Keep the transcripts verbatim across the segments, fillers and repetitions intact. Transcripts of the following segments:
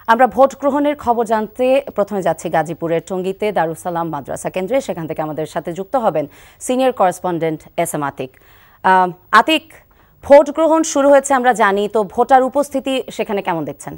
আমরা ভোট গ্রহণের খবর জানতে প্রথমে যাচ্ছি গাজীপুরের টঙ্গীতে দারুস সালাম মাদ্রাসা কেন্দ্রে। সেখান থেকে আমাদের সাথে যুক্ত হবেন senior correspondent S M Atiq. Atiq, vote গ্রহণ শুরু হয়েছে আমরা জানি, তো ভোটার উপস্থিতি সেখানে কেমন দেখছেন?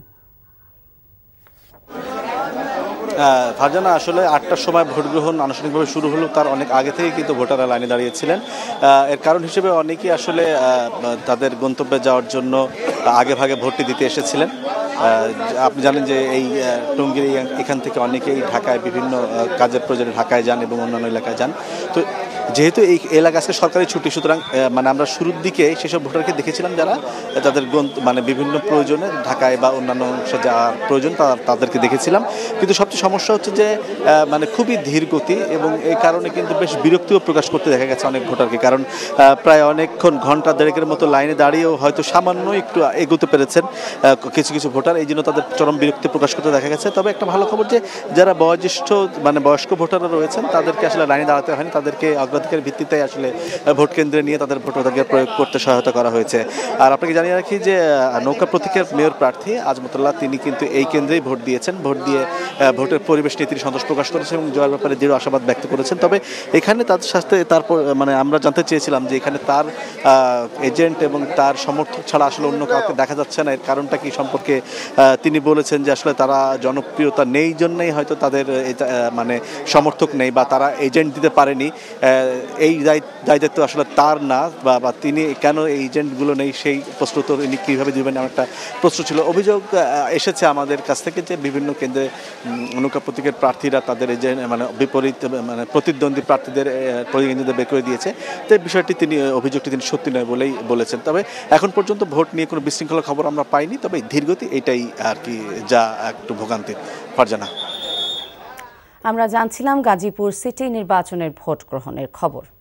ফারজানা, আসলে আটটার সময় ভোট গ্রহণ আনুষ্ঠানিকভাবে শুরু হলো, তার অনেক আগে থেকে কিন্তু ভোটাররা লাইনে দাঁড়িয়েছিলেন। এর কারণ হিসেবে অনেকেই আসলে তাদের গন্তব্যে যাওয়ার জন্য আগে ভাগে ভোটটি দিতে এসেছিলেন। আপনি জানেন যে এই টঙ্গীর এখান থেকে অনেকেই ঢাকায় বিভিন্ন কাজের প্রয়োজনে ঢাকায় যান এবং অন্যান্য এলাকায় যান। তো যেহেতু এই এলাকা আজকে সরকারি ছুটি, সুতরাং মানে আমরা শুরুর দিকে সেসব ভোটারকে দেখেছিলাম যারা তাদের মানে বিভিন্ন প্রয়োজনে ঢাকায় বা অন্যান্য অংশে যাওয়ার প্রয়োজন তাদেরকে দেখেছিলাম। কিন্তু সবচেয়ে সমস্যা হচ্ছে যে মানে খুবই ধীর গতি, এবং এই কারণে কিন্তু বেশ বিরক্তিও প্রকাশ করতে দেখা গেছে অনেক ভোটারকে। কারণ প্রায় অনেকক্ষণ ঘন্টা দেড়েকের মতো লাইনে দাঁড়িয়েও হয়তো সামান্য একটু এগোতে পেরেছেন কিছু কিছু ভোটার, এই জন্য তাদের চরম বিরক্তি প্রকাশ করতে দেখা গেছে। তবে একটা ভালো খবর যে যারা বয়োজ্যেষ্ঠ মানে বয়স্ক ভোটাররা রয়েছেন তাদেরকে আসলে লাইনে দাঁড়াতে হয়নি, তাদেরকে অগ্রাধিকার ভিত্তিতে আসলে ভোট কেন্দ্রে নিয়ে তাদের ভোটাধিকার প্রয়োগ করতে সহায়তা করা হয়েছে। আর আপনাকে জানিয়ে রাখি যে নৌকা প্রতীকের মেয়র প্রার্থী আজমতুল্লাহ তিনি কিন্তু এই কেন্দ্রেই ভোট দিয়েছেন। ভোট দিয়ে ভোটের পরিবেশ নিয়ে তিনি সন্তোষ প্রকাশ করেছেন এবং জয়ের ব্যাপারে দৃঢ় আশাবাদ ব্যক্ত করেছেন। তবে এখানে তাদের সাথে তারপর মানে আমরা জানতে চেয়েছিলাম যে এখানে তার এজেন্ট এবং তার সমর্থক ছাড়া আসলে অন্য কাউকে দেখা যাচ্ছে না, এর কারণটা কি সম্পর্কে তিনি বলেছেন যে আসলে তারা জনপ্রিয়তা নেই জন্যই হয়তো তাদের মানে সমর্থক নেই বা তারা এজেন্ট দিতে পারেনি। এই দায়িত্ব আসলে তার না, বা তিনি কেন এই এজেন্টগুলো নেই সেই প্রশ্ন তো ইনি কীভাবে দেবেন এমন একটা প্রশ্ন ছিল। অভিযোগ এসেছে আমাদের কাছ থেকে যে বিভিন্ন কেন্দ্রে নৌকা প্রতীকের প্রার্থীরা তাদের এজেন্ট মানে বিপরীত মানে প্রতিদ্বন্দ্বী প্রার্থীদের প্রতিনিধিদের বের করে দিয়েছে। তো এই বিষয়টি তিনি অভিযোগটি তিনি সত্যি নয় বলেই বলেছেন। তবে এখন পর্যন্ত ভোট নিয়ে কোনো বিশৃঙ্খলা খবর আমরা পাইনি, তবে ধীরগতি এটাই আর কি যা একটু ভোগান্তির। ফারজানা, আমরা জানছিলাম গাজীপুর সিটি নির্বাচনের ভোট গ্রহণের খবর।